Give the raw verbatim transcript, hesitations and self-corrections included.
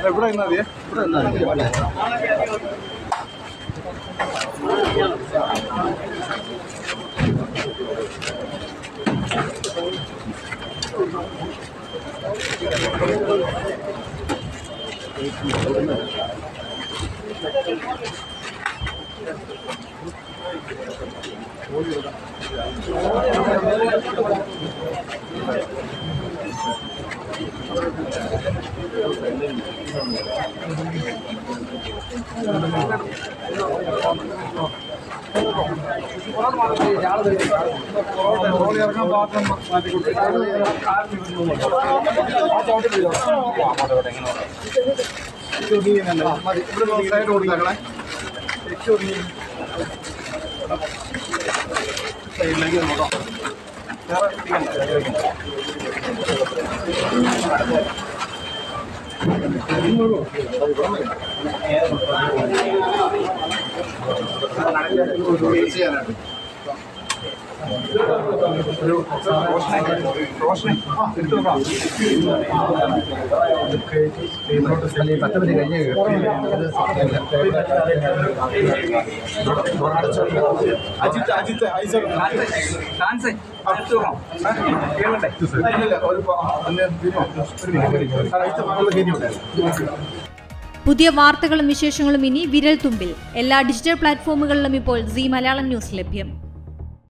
ഇവിടെ നിന്നാ മതിയെ ഇവിടെ നിന്നാ ഇറങ്ങാൻ പാത്രം മാറ്റിക്കൊടുക്കും ഇവിടെ സൈഡ് കൊടുത്താക്കളെ സൈഡിലേക്ക് നോക്കാം ചെയ്യാനായിട്ട് ഒരു റോഷനെ പത്ത് മിനിറ്റ് കഴിഞ്ഞ് അജിത്ത് അജിത്ത് പുതിയ വാർത്തകളും വിശേഷങ്ങളും ഇനി വിരൽ തുമ്പിൽ. എല്ലാ ഡിജിറ്റൽ പ്ലാറ്റ്ഫോമുകളിലും ഇപ്പോൾ സീ മലയാളം ന്യൂസ് ലഭ്യം.